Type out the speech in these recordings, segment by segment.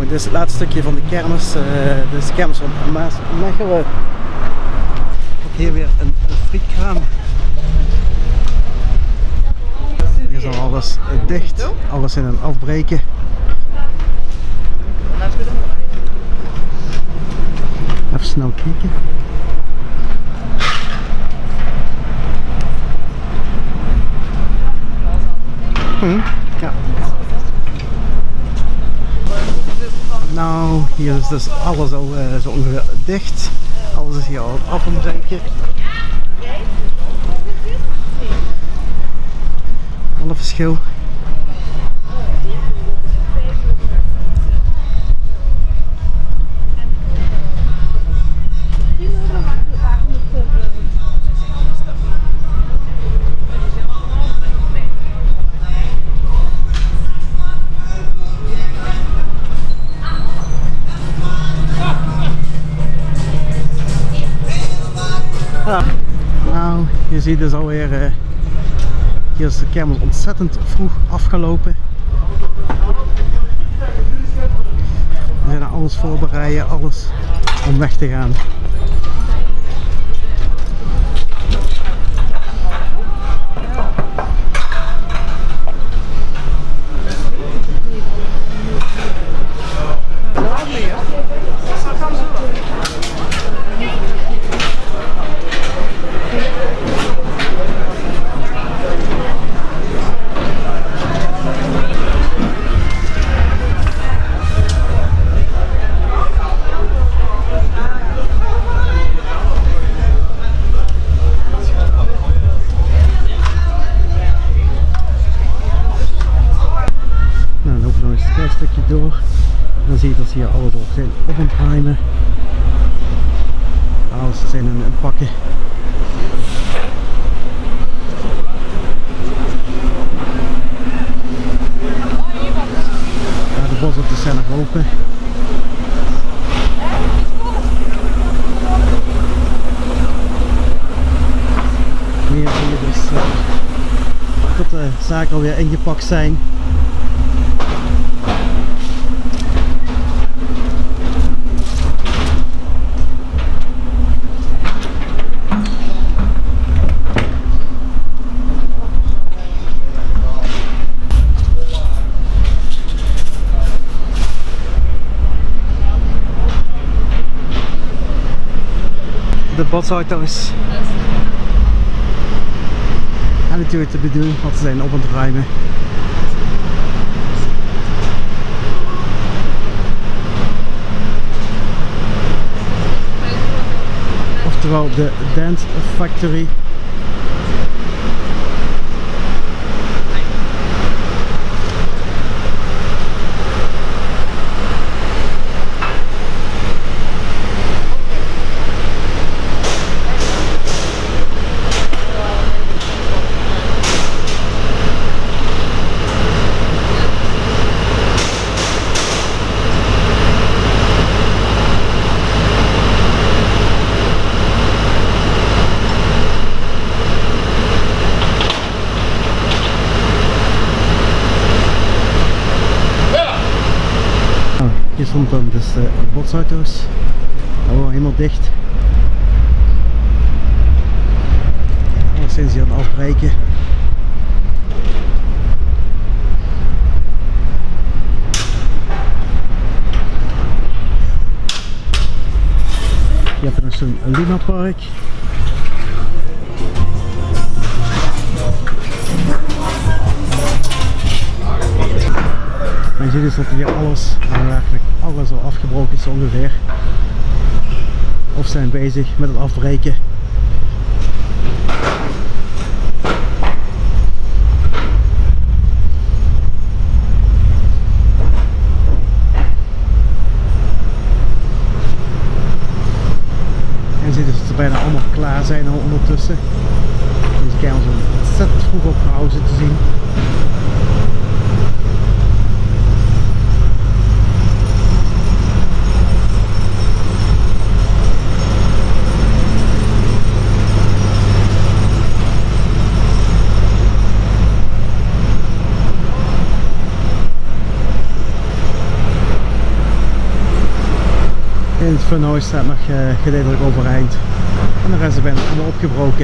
dit is het laatste stukje van de kermis. Dit is de kermis van Maasmechelen. Ook hier weer een frietkraam. Hier is al alles dicht, alles in een afbreken. Even snel kijken. Ja. Nou, hier is dus alles al zo ongeveer dicht. Alles is hier al af een breken. Alle verschil. Ja. Nou, je ziet dus alweer, hier is de kermis ontzettend vroeg afgelopen. We zijn alles voorbereiden, alles om weg te gaan. Stukje door, dan zie je dat ze hier alles op zijn op aan het primen. Alles zijn in het pakken. Ja, de bos op de zijn nog open. Hier zie je dus dat de zaken alweer ingepakt zijn. De botsauto's. En natuurlijk de bedoeling, want ze zijn op aan het ruimen. Oftewel de Dance Factory. Hier stond dan dus de botsauto's, allemaal helemaal dicht. Alles zijn ze aan het afbreken. Je hebt nog zo'n Luna Park. En je ziet dus dat hier alles, eigenlijk alles al afgebroken is ongeveer. Of zijn bezig met het afbreken. En je ziet dus dat ze bijna allemaal klaar zijn al ondertussen. Deze kermis is ontzettend vroeg opgehouden te zien. In het funhuis staat nog gedeeltelijk overeind. En de rest is bijna allemaal opgebroken.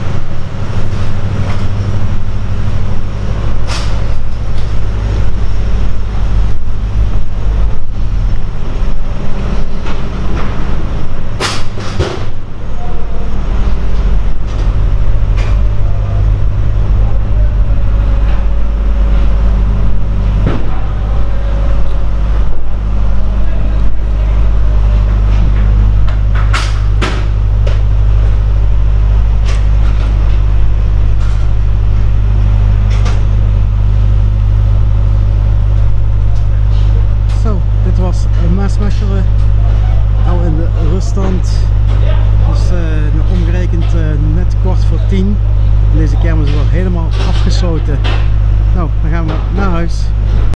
Een mesmechelen al in de ruststand, dus omgerekend net 9:15. Deze kermis is wel helemaal afgesloten. Nou, dan gaan we naar huis.